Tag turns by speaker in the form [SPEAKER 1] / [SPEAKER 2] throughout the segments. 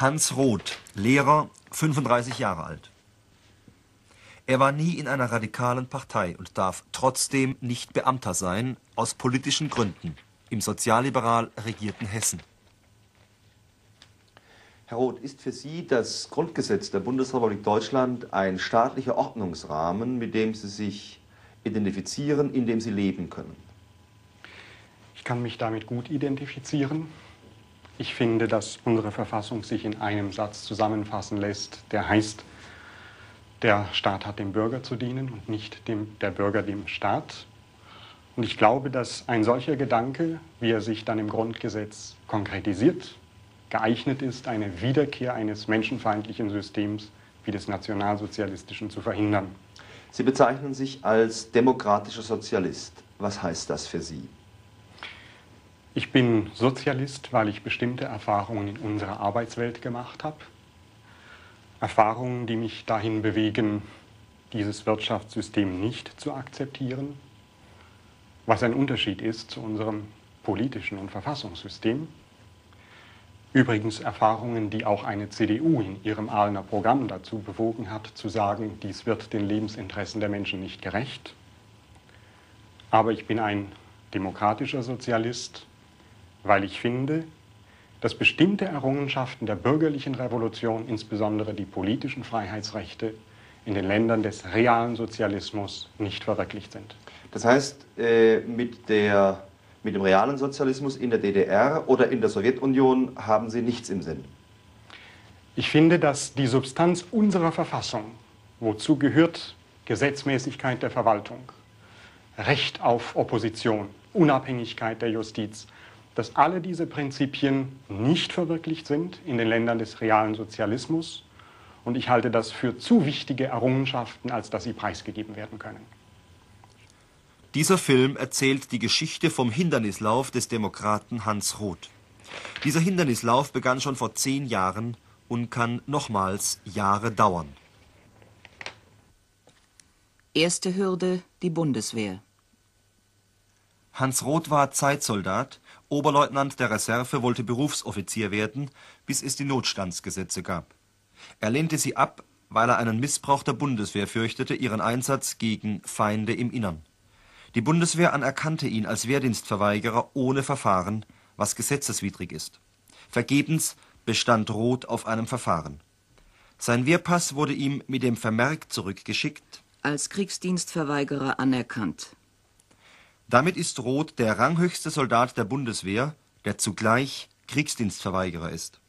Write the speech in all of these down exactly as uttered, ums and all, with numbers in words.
[SPEAKER 1] Hans Roth, Lehrer, fünfunddreißig Jahre alt. Er war nie in einer radikalen Partei und darf trotzdem nicht Beamter sein, aus politischen Gründen, im sozialliberal regierten Hessen.
[SPEAKER 2] Herr Roth, ist für Sie das Grundgesetz der Bundesrepublik Deutschland ein staatlicher Ordnungsrahmen, mit dem Sie sich identifizieren, in dem Sie leben können?
[SPEAKER 3] Ich kann mich damit gut identifizieren. Ich finde, dass unsere Verfassung sich in einem Satz zusammenfassen lässt, der heißt, der Staat hat dem Bürger zu dienen und nicht dem, der Bürger dem Staat. Und ich glaube, dass ein solcher Gedanke, wie er sich dann im Grundgesetz konkretisiert, geeignet ist, eine Wiederkehr eines menschenfeindlichen Systems wie des nationalsozialistischen zu verhindern.
[SPEAKER 2] Sie bezeichnen sich als demokratischer Sozialist. Was heißt das für Sie?
[SPEAKER 3] Ich bin Sozialist, weil ich bestimmte Erfahrungen in unserer Arbeitswelt gemacht habe. Erfahrungen, die mich dahin bewegen, dieses Wirtschaftssystem nicht zu akzeptieren, was ein Unterschied ist zu unserem politischen und Verfassungssystem. Übrigens Erfahrungen, die auch eine C D U in ihrem Ahlener Programm dazu bewogen hat, zu sagen, dies wird den Lebensinteressen der Menschen nicht gerecht. Aber ich bin ein demokratischer Sozialist, weil ich finde, dass bestimmte Errungenschaften der bürgerlichen Revolution, insbesondere die politischen Freiheitsrechte, in den Ländern des realen Sozialismus nicht verwirklicht sind.
[SPEAKER 2] Das heißt, äh, mit, der, mit dem realen Sozialismus in der D D R oder in der Sowjetunion haben Sie nichts im Sinn?
[SPEAKER 3] Ich finde, dass die Substanz unserer Verfassung, wozu gehört Gesetzmäßigkeit der Verwaltung, Recht auf Opposition, Unabhängigkeit der Justiz, dass alle diese Prinzipien nicht verwirklicht sind in den Ländern des realen Sozialismus. Und ich halte das für zu wichtige Errungenschaften, als dass sie preisgegeben werden können.
[SPEAKER 1] Dieser Film erzählt die Geschichte vom Hindernislauf des Demokraten Hans Roth. Dieser Hindernislauf begann schon vor zehn Jahren und kann nochmals Jahre dauern.
[SPEAKER 4] Erste Hürde, die Bundeswehr.
[SPEAKER 1] Hans Roth war Zeitsoldat, Oberleutnant der Reserve, wollte Berufsoffizier werden, bis es die Notstandsgesetze gab. Er lehnte sie ab, weil er einen Missbrauch der Bundeswehr fürchtete, ihren Einsatz gegen Feinde im Innern. Die Bundeswehr anerkannte ihn als Wehrdienstverweigerer ohne Verfahren, was gesetzeswidrig ist. Vergebens bestand Roth auf einem Verfahren. Sein Wehrpass wurde ihm mit dem Vermerk zurückgeschickt:
[SPEAKER 4] Als Kriegsdienstverweigerer anerkannt.
[SPEAKER 1] Damit ist Roth der ranghöchste Soldat der Bundeswehr, der zugleich Kriegsdienstverweigerer ist.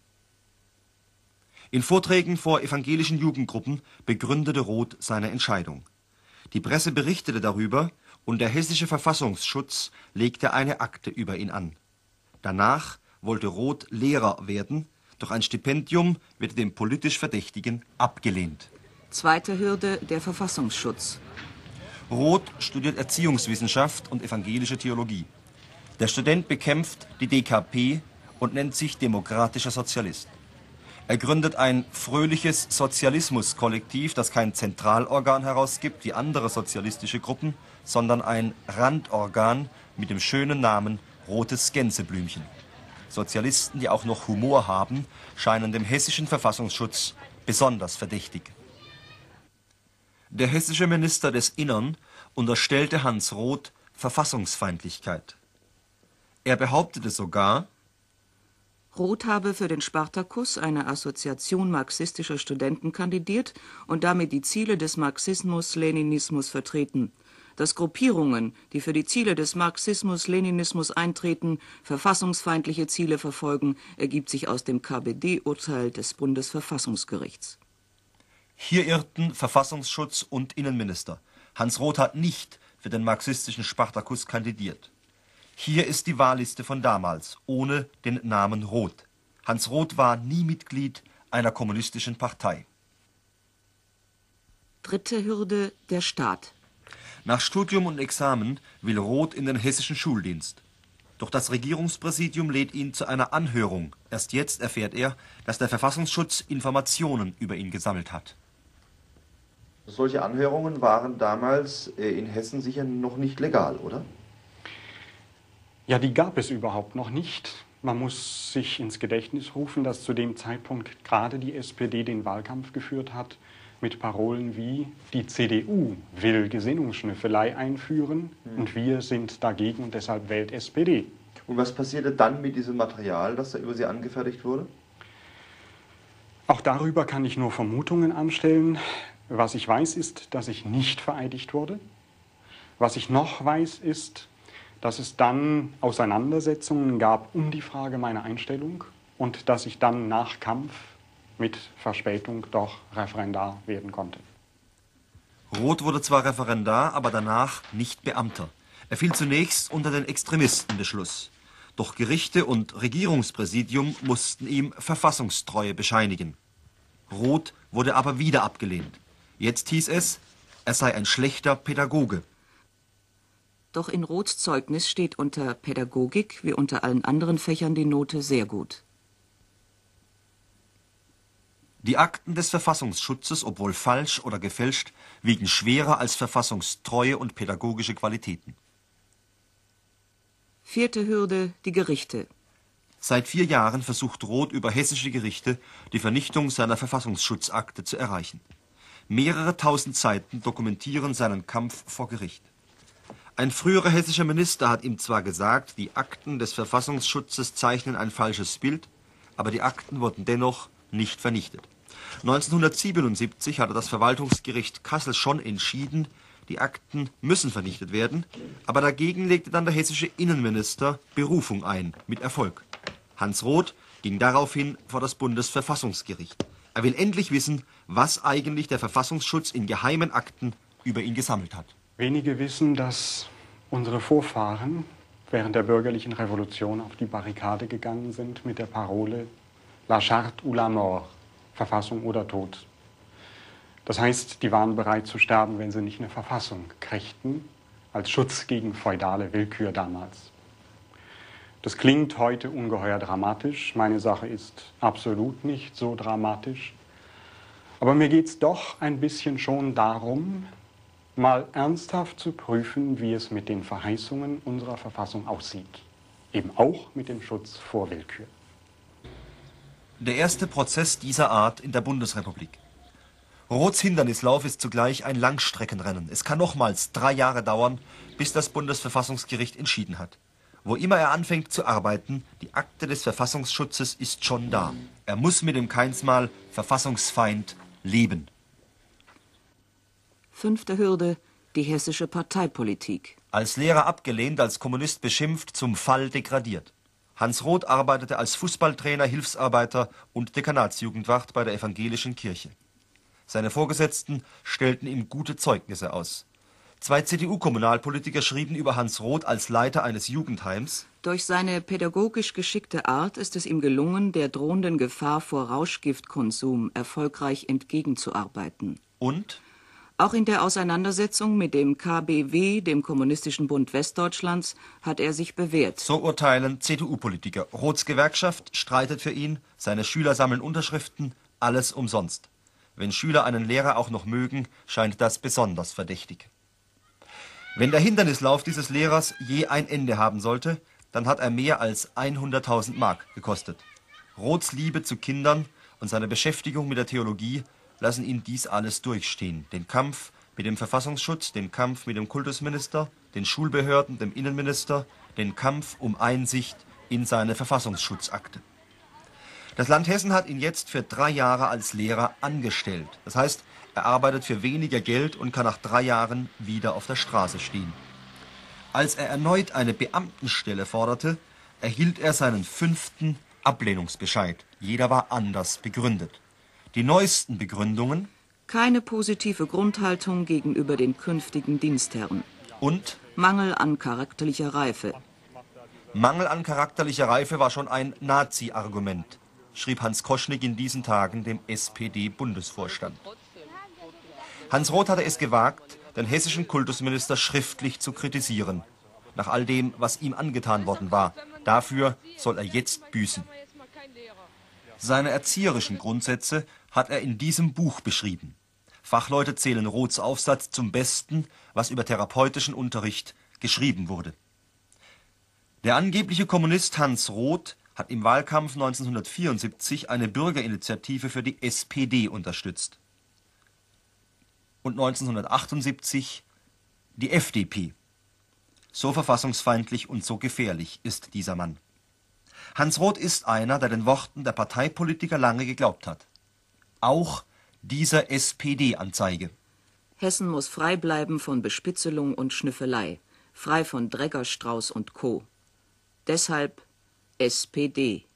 [SPEAKER 1] In Vorträgen vor evangelischen Jugendgruppen begründete Roth seine Entscheidung. Die Presse berichtete darüber und der hessische Verfassungsschutz legte eine Akte über ihn an. Danach wollte Roth Lehrer werden, doch ein Stipendium wird dem politisch Verdächtigen abgelehnt.
[SPEAKER 4] Zweite Hürde, der Verfassungsschutz.
[SPEAKER 1] Roth studiert Erziehungswissenschaft und evangelische Theologie. Der Student bekämpft die D K P und nennt sich demokratischer Sozialist. Er gründet ein fröhliches Sozialismuskollektiv, das kein Zentralorgan herausgibt wie andere sozialistische Gruppen, sondern ein Randorgan mit dem schönen Namen Rotes Gänseblümchen. Sozialisten, die auch noch Humor haben, scheinen dem hessischen Verfassungsschutz besonders verdächtig. Der hessische Minister des Innern unterstellte Hans Roth Verfassungsfeindlichkeit. Er behauptete sogar,
[SPEAKER 4] Roth habe für den Spartakus, eine Assoziation marxistischer Studenten, kandidiert und damit die Ziele des Marxismus-Leninismus vertreten. Dass Gruppierungen, die für die Ziele des Marxismus-Leninismus eintreten, verfassungsfeindliche Ziele verfolgen, ergibt sich aus dem K B D-Urteil des Bundesverfassungsgerichts.
[SPEAKER 1] Hier irrten Verfassungsschutz und Innenminister. Hans Roth hat nicht für den marxistischen Spartakus kandidiert. Hier ist die Wahlliste von damals, ohne den Namen Roth. Hans Roth war nie Mitglied einer kommunistischen Partei.
[SPEAKER 4] Dritte Hürde, der Staat.
[SPEAKER 1] Nach Studium und Examen will Roth in den hessischen Schuldienst. Doch das Regierungspräsidium lädt ihn zu einer Anhörung. Erst jetzt erfährt er, dass der Verfassungsschutz Informationen über ihn gesammelt hat.
[SPEAKER 2] Solche Anhörungen waren damals in Hessen sicher noch nicht legal, oder?
[SPEAKER 3] Ja, die gab es überhaupt noch nicht. Man muss sich ins Gedächtnis rufen, dass zu dem Zeitpunkt gerade die S P D den Wahlkampf geführt hat mit Parolen wie die C D U will Gesinnungsschnüffelei einführen mhm. und wir sind dagegen und deshalb wählt S P D.
[SPEAKER 2] Und was passierte dann mit diesem Material, das da über Sie angefertigt wurde?
[SPEAKER 3] Auch darüber kann ich nur Vermutungen anstellen. Was ich weiß, ist, dass ich nicht vereidigt wurde. Was ich noch weiß, ist, dass es dann Auseinandersetzungen gab um die Frage meiner Einstellung und dass ich dann nach Kampf mit Verspätung doch Referendar werden konnte.
[SPEAKER 1] Roth wurde zwar Referendar, aber danach nicht Beamter. Er fiel zunächst unter den Extremistenbeschluss. Doch Gerichte und Regierungspräsidium mussten ihm Verfassungstreue bescheinigen. Roth wurde aber wieder abgelehnt. Jetzt hieß es, er sei ein schlechter Pädagoge.
[SPEAKER 4] Doch in Roths Zeugnis steht unter Pädagogik wie unter allen anderen Fächern die Note sehr gut.
[SPEAKER 1] Die Akten des Verfassungsschutzes, obwohl falsch oder gefälscht, wiegen schwerer als Verfassungstreue und pädagogische Qualitäten.
[SPEAKER 4] Vierte Hürde, die Gerichte.
[SPEAKER 1] Seit vier Jahren versucht Roth über hessische Gerichte die Vernichtung seiner Verfassungsschutzakte zu erreichen. Mehrere tausend Seiten dokumentieren seinen Kampf vor Gericht. Ein früherer hessischer Minister hat ihm zwar gesagt, die Akten des Verfassungsschutzes zeichnen ein falsches Bild, aber die Akten wurden dennoch nicht vernichtet. neunzehnhundertsiebenundsiebzig hatte das Verwaltungsgericht Kassel schon entschieden, die Akten müssen vernichtet werden, aber dagegen legte dann der hessische Innenminister Berufung ein, mit Erfolg. Hans Roth ging daraufhin vor das Bundesverfassungsgericht. Er will endlich wissen, was eigentlich der Verfassungsschutz in geheimen Akten über ihn gesammelt hat.
[SPEAKER 3] Wenige wissen, dass unsere Vorfahren während der bürgerlichen Revolution auf die Barrikade gegangen sind mit der Parole La Charte ou la mort, Verfassung oder Tod. Das heißt, die waren bereit zu sterben, wenn sie nicht eine Verfassung kriegten, als Schutz gegen feudale Willkür damals. Das klingt heute ungeheuer dramatisch. Meine Sache ist absolut nicht so dramatisch. Aber mir geht es doch ein bisschen schon darum, mal ernsthaft zu prüfen, wie es mit den Verheißungen unserer Verfassung aussieht. Eben auch mit dem Schutz vor Willkür.
[SPEAKER 1] Der erste Prozess dieser Art in der Bundesrepublik. Roths Hindernislauf ist zugleich ein Langstreckenrennen. Es kann nochmals drei Jahre dauern, bis das Bundesverfassungsgericht entschieden hat. Wo immer er anfängt zu arbeiten, die Akte des Verfassungsschutzes ist schon da. Er muss mit dem keinsmal Verfassungsfeind leben.
[SPEAKER 4] Fünfte Hürde, die hessische Parteipolitik.
[SPEAKER 1] Als Lehrer abgelehnt, als Kommunist beschimpft, zum Fall degradiert. Hans Roth arbeitete als Fußballtrainer, Hilfsarbeiter und Dekanatsjugendwacht bei der evangelischen Kirche. Seine Vorgesetzten stellten ihm gute Zeugnisse aus. Zwei C D U-Kommunalpolitiker schrieben über Hans Roth als Leiter eines Jugendheims:
[SPEAKER 4] Durch seine pädagogisch geschickte Art ist es ihm gelungen, der drohenden Gefahr vor Rauschgiftkonsum erfolgreich entgegenzuarbeiten.
[SPEAKER 1] Und?
[SPEAKER 4] Auch in der Auseinandersetzung mit dem K B W, dem Kommunistischen Bund Westdeutschlands, hat er sich bewährt.
[SPEAKER 1] So urteilen C D U-Politiker. Roths Gewerkschaft streitet für ihn, seine Schüler sammeln Unterschriften, alles umsonst. Wenn Schüler einen Lehrer auch noch mögen, scheint das besonders verdächtig. Wenn der Hindernislauf dieses Lehrers je ein Ende haben sollte, dann hat er mehr als hunderttausend Mark gekostet. Roths Liebe zu Kindern und seine Beschäftigung mit der Theologie lassen ihn dies alles durchstehen. Den Kampf mit dem Verfassungsschutz, den Kampf mit dem Kultusminister, den Schulbehörden, dem Innenminister, den Kampf um Einsicht in seine Verfassungsschutzakte. Das Land Hessen hat ihn jetzt für drei Jahre als Lehrer angestellt. Das heißt, er arbeitet für weniger Geld und kann nach drei Jahren wieder auf der Straße stehen. Als er erneut eine Beamtenstelle forderte, erhielt er seinen fünften Ablehnungsbescheid. Jeder war anders begründet. Die neuesten Begründungen:
[SPEAKER 4] keine positive Grundhaltung gegenüber den künftigen Dienstherren.
[SPEAKER 1] Und
[SPEAKER 4] Mangel an charakterlicher Reife.
[SPEAKER 1] Mangel an charakterlicher Reife war schon ein Nazi-Argument, schrieb Hans Koschnick in diesen Tagen dem S P D-Bundesvorstand. Hans Roth hatte es gewagt, den hessischen Kultusminister schriftlich zu kritisieren. Nach all dem, was ihm angetan worden war, dafür soll er jetzt büßen. Seine erzieherischen Grundsätze hat er in diesem Buch beschrieben. Fachleute zählen Roths Aufsatz zum Besten, was über therapeutischen Unterricht geschrieben wurde. Der angebliche Kommunist Hans Roth hat im Wahlkampf neunzehnhundertvierundsiebzig eine Bürgerinitiative für die S P D unterstützt. Und neunzehnhundertachtundsiebzig die F D P. So verfassungsfeindlich und so gefährlich ist dieser Mann. Hans Roth ist einer, der den Worten der Parteipolitiker lange geglaubt hat. Auch dieser S P D-Anzeige.
[SPEAKER 4] Hessen muss frei bleiben von Bespitzelung und Schnüffelei, frei von Dregger, Strauß und Co. Deshalb S P D.